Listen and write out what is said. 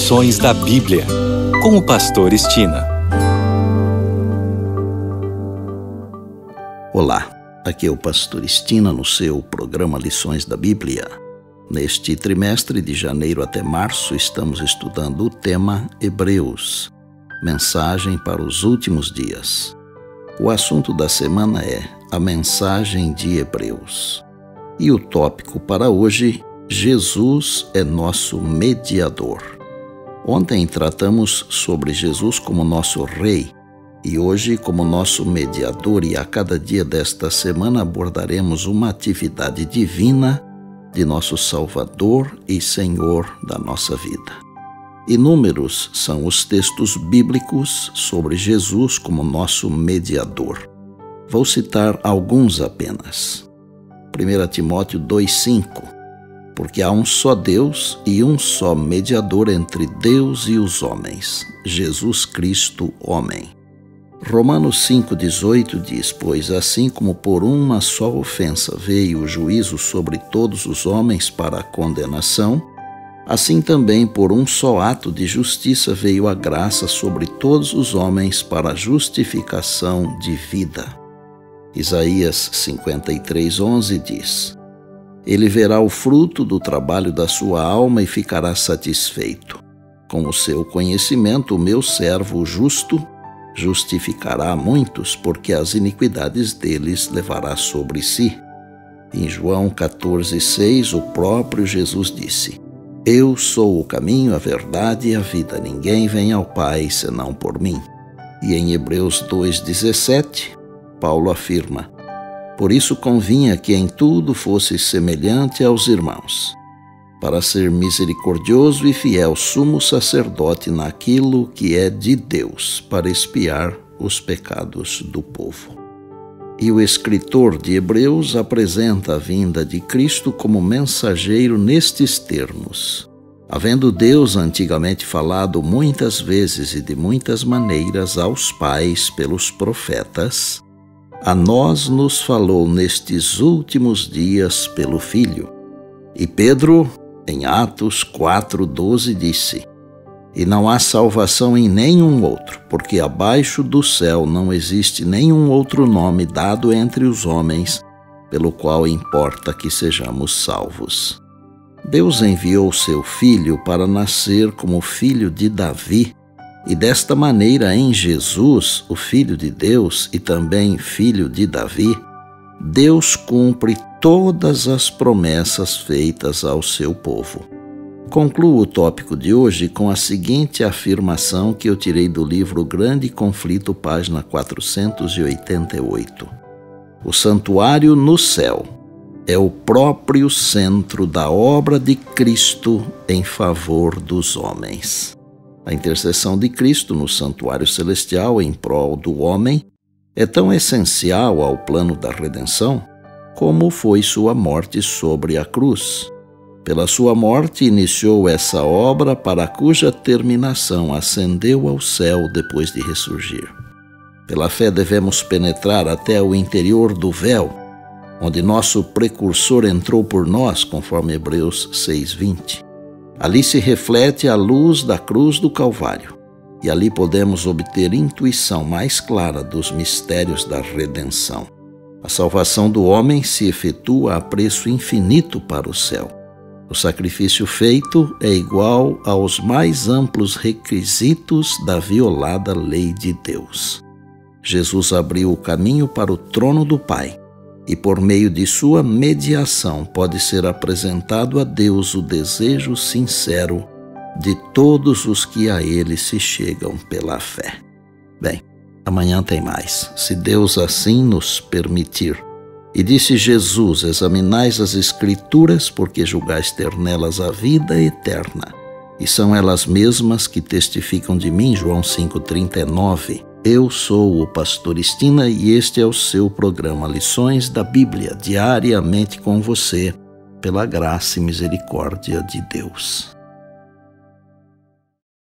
Lições da Bíblia, com o pastor Estina. Olá, aqui é o pastor Estina no seu programa Lições da Bíblia. Neste trimestre de janeiro até março estamos estudando o tema Hebreus, mensagem para os últimos dias. O assunto da semana é a mensagem de Hebreus. E o tópico para hoje, Jesus é nosso mediador. Ontem tratamos sobre Jesus como nosso rei e hoje como nosso mediador, e a cada dia desta semana abordaremos uma atividade divina de nosso Salvador e Senhor da nossa vida. Inúmeros são os textos bíblicos sobre Jesus como nosso mediador. Vou citar alguns apenas. 1 Timóteo 2,5: porque há um só Deus e um só mediador entre Deus e os homens, Jesus Cristo, homem. Romanos 5,18 diz: pois assim como por uma só ofensa veio o juízo sobre todos os homens para a condenação, assim também por um só ato de justiça veio a graça sobre todos os homens para a justificação de vida. Isaías 53,11 diz: ele verá o fruto do trabalho da sua alma e ficará satisfeito. Com o seu conhecimento, o meu servo justo justificará a muitos, porque as iniquidades deles levará sobre si. Em João 14,6, o próprio Jesus disse: eu sou o caminho, a verdade e a vida. Ninguém vem ao Pai senão por mim. E em Hebreus 2,17, Paulo afirma: por isso convinha que em tudo fosse semelhante aos irmãos, para ser misericordioso e fiel sumo sacerdote naquilo que é de Deus, para expiar os pecados do povo. E o escritor de Hebreus apresenta a vinda de Cristo como mensageiro nestes termos: havendo Deus antigamente falado muitas vezes e de muitas maneiras aos pais pelos profetas, a nós nos falou nestes últimos dias pelo Filho. E Pedro, em Atos 4,12, disse: e não há salvação em nenhum outro, porque abaixo do céu não existe nenhum outro nome dado entre os homens, pelo qual importa que sejamos salvos. Deus enviou seu Filho para nascer como filho de Davi, e desta maneira, em Jesus, o Filho de Deus e também filho de Davi, Deus cumpre todas as promessas feitas ao seu povo. Concluo o tópico de hoje com a seguinte afirmação que eu tirei do livro Grande Conflito, página 488. O santuário no céu é o próprio centro da obra de Cristo em favor dos homens. A intercessão de Cristo no santuário celestial em prol do homem é tão essencial ao plano da redenção como foi sua morte sobre a cruz. Pela sua morte iniciou essa obra, para cuja terminação ascendeu ao céu depois de ressurgir. Pela fé devemos penetrar até o interior do véu, onde nosso precursor entrou por nós, conforme Hebreus 6,20. Ali se reflete a luz da cruz do Calvário, e ali podemos obter intuição mais clara dos mistérios da redenção. A salvação do homem se efetua a preço infinito para o céu. O sacrifício feito é igual aos mais amplos requisitos da violada lei de Deus. Jesus abriu o caminho para o trono do Pai, e por meio de sua mediação pode ser apresentado a Deus o desejo sincero de todos os que a Ele se chegam pela fé. Bem, amanhã tem mais, se Deus assim nos permitir. E disse Jesus: examinais as Escrituras, porque julgais ter nelas a vida eterna, e são elas mesmas que testificam de mim. João 5,39. Eu sou o pastor Estina e este é o seu programa Lições da Bíblia, diariamente com você, pela graça e misericórdia de Deus.